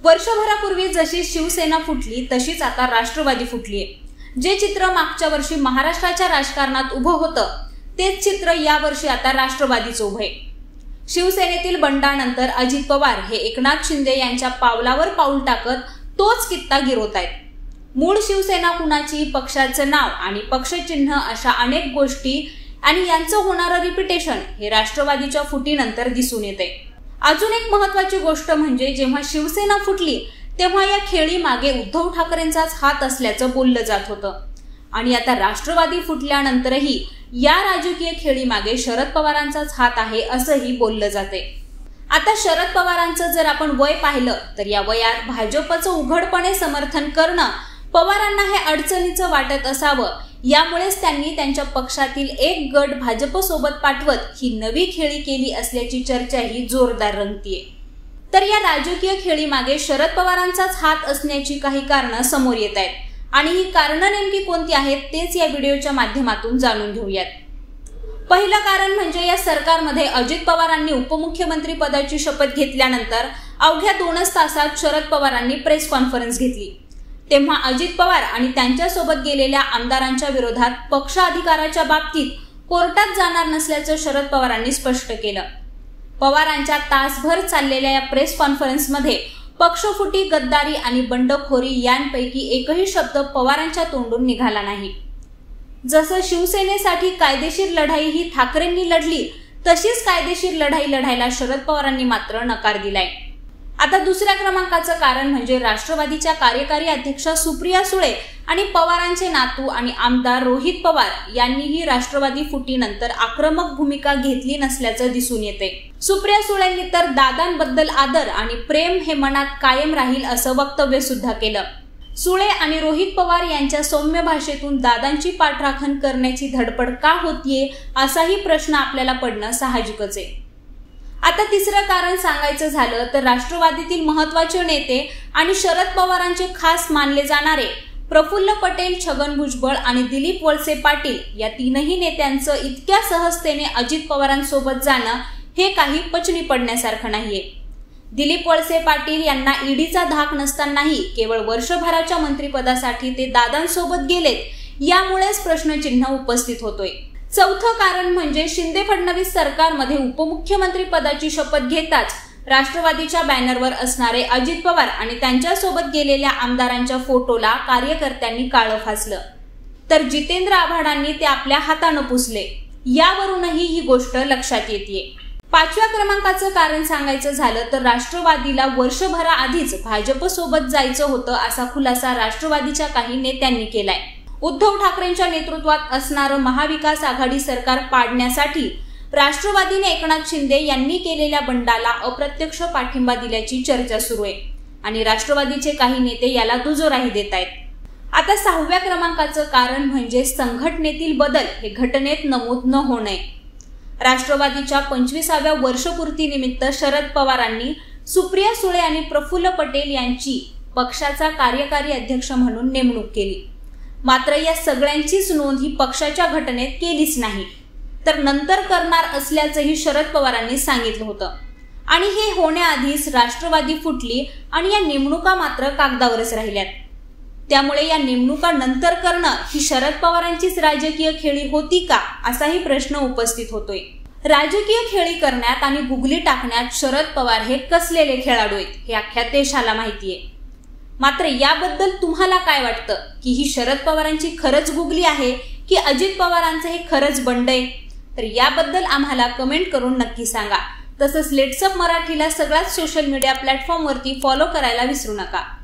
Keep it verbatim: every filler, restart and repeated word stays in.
वर्षभरापूर्वी जशी शिवसेना फुटली तशीच आता राष्ट्रवादी फुटलीये। जे चित्र मागच्या वर्षी महाराष्ट्राच्या राजकारणात उभं होतं तेच चित्र यावर्षी आता राष्ट्रवादीचं उभं आहे। शिवसेनेतील बंडानंतर अजित पवार हे एकनाथ शिंदे यांच्या पावलावर पाऊल टाकत तोच कित्ता गिरवतायत। मूळ शिवसेना कुणाची, पक्षाचं नाव आणि पक्षचिन्ह अशा अनेक गोष्टी आणि यांचं होणारं रिपिटेशन हे राष्ट्रवादीच्या फुटीनंतर दिसून येते। अजून एक महत्त्वाची गोष्ट म्हणजे जेव्हा शिवसेना फुटली तेव्हा या खेळी मागे उद्धव ठाकरेंचाच हात असल्याचं बोललं जात होतं आणि आता राष्ट्रवादी फुटल्यानंतरही या राजकीय खेळी मागे शरद पवारांचाच हात आहे असंही बोललं जाते। आता शरद पवारांचं जर आपण वय पाहिलं तर या वयात भाजपचं उघडपणे समर्थन करणं पवारांना हे अडचणीचं वाटत असावं, यामुळेच त्यांनी त्यांच्या पक्षातील एक गट भाजप सोबत पाठवत ही नवी खेळी केली असल्याची चर्चाही जोरदार रंगतीये। तर या राजकीय खेळी मागे शरद पवारांचाच हात असण्याची काही कारणं समोर येत आहेत आणि ही कारणं नेमकी कोणती आहेत तेच या व्हिडिओच्या माध्यमातून जाणून घेऊयात। पहिलं कारण म्हणजे या सरकारमध्ये अजित पवारांनी उपमुख्यमंत्री पदाची शपथ घेतल्यानंतर अवघ्या दोनच तासात शरद पवारांनी प्रेस कॉन्फरन्स घेतली। तेव्हा अजित पवार आणि त्यांच्यासोबत गेलेल्या आमदारांच्या विरोधात पक्ष अधिकाराच्या बाबतीत कोर्टात जाणार नसल्याचं शरद पवारांनी स्पष्ट केलं। पवारांच्या तासभर चाललेल्या या प्रेस कॉन्फरन्समध्ये पक्षफुटी, गद्दारी आणि बंडखोरी यांपैकी एकही शब्द पवारांच्या तोंडून निघाला नाही। जसं शिवसेनेसाठी कायदेशीर लढाई ही ठाकरेंनी लढली तशीच कायदेशीर लढाई लढायला शरद पवारांनी मात्र नकार दिलाय। आता दुसऱ्या क्रमांकाचं कारण म्हणजे राष्ट्रवादीच्या कार्यकारी अध्यक्षा सुप्रिया सुळे आणि पवारांचे नातू आणि आमदार रोहित पवार यांनीही राष्ट्रवादी फुटीनंतर आक्रमक भूमिका घेतली नसल्याचं दिसून येते। सुप्रिया सुळेंनी तर दादांबद्दल आदर आणि प्रेम हे मनात कायम राहील असं वक्तव्य सुद्धा केलं। सुळे आणि रोहित पवार यांच्या सौम्य भाषेतून दादांची पाठराखण करण्याची धडपड का होतीये असाही प्रश्न आपल्याला पडणं साहजिकच आहे। आता तिसरं कारण सांगायचं झालं तर राष्ट्रवादीतील महत्त्वाचे नेते आणि शरद पवारांचे खास मानले जाणारे प्रफुल्ल पटेल, छगन भुजबळ आणि दिलीप वळसे पाटील या तीनही नेत्यांचं इतक्या सहजतेने अजित पवारांसोबत जाणं हे काही पचनी पडण्यासारखं नाहीये। दिलीप वळसे पाटील यांना ईडीचा धाक नसतानाही केवळ वर्षभराच्या मंत्रिपदासाठी ते दादांसोबत गेलेत, यामुळेच प्रश्नचिन्ह उपस्थित होतोय। चौथं कारण म्हणजे शिंदे फडणवीस सरकारमध्ये उपमुख्यमंत्री पदाची शपथ घेताच राष्ट्रवादीच्या बॅनरवर असणारे अजित पवार आणि त्यांच्यासोबत गेलेल्या आमदारांच्या फोटोला कार्यकर्त्यांनी काळं फासलं, तर जितेंद्र आव्हाडांनी ते आपल्या हातानं पुसले। यावरूनही ही गोष्ट लक्षात येते। पाचव्या क्रमांकाचं कारण सांगायचं झालं तर राष्ट्रवादीला वर्षभराआधीच भाजप सोबत जायचं होतं असा खुलासा राष्ट्रवादीच्या काही नेत्यांनी केलाय। उद्धव ठाकरेंच्या नेतृत्वात असणारं महाविकास आघाडी सरकार पाडण्यासाठी राष्ट्रवादीने एकनाथ शिंदे यांनी केलेल्या बंडाला अप्रत्यक्ष पाठिंबा दिल्याची चर्चा सुरू आहे आणि राष्ट्रवादीचे काही नेते याला दुजोराही देत आहेत। आता सहाव्या क्रमांकाचं कारण म्हणजे संघटनेतील बदल हे घटनेत नमूद न होणे। राष्ट्रवादीच्या पंचवीसाव्या वर्षपूर्तीनिमित्त शरद पवारांनी सुप्रिया सुळे आणि प्रफुल्ल पटेल यांची पक्षाचा कार्यकारी अध्यक्ष म्हणून नेमणूक केली, मात्र या सगळ्यांचीच नोंद ही पक्षाच्या घटनेत केलीच नाही, तर नंतर करणार असल्याचंही शरद पवारांनी सांगितलं होतं आणि हे होण्याआधीच राष्ट्रवादी फुटली आणि या नेमणुका मात्र कागदावरच राहिल्यात। त्यामुळे या नेमणुका नंतर करणं ही शरद पवारांचीच राजकीय खेळी होती का असाही प्रश्न उपस्थित होतोय। राजकीय खेळी करण्यात आणि गुगली टाकण्यात शरद पवार हे कसलेले खेळाडू आहेत हे अख्ख्या देशाला माहितीये। मात्र याबद्दल तुम्हाला काय वाटतं की ही शरद पवारांची खरंच गुगली आहे की अजित पवारांचं हे खरंच बंड आहे? तर याबद्दल आम्हाला कमेंट करून नक्की सांगा। तसंच लेट्सअप मराठीला सगळ्याच सोशल मीडिया प्लॅटफॉर्मवरती फॉलो करायला विसरू नका।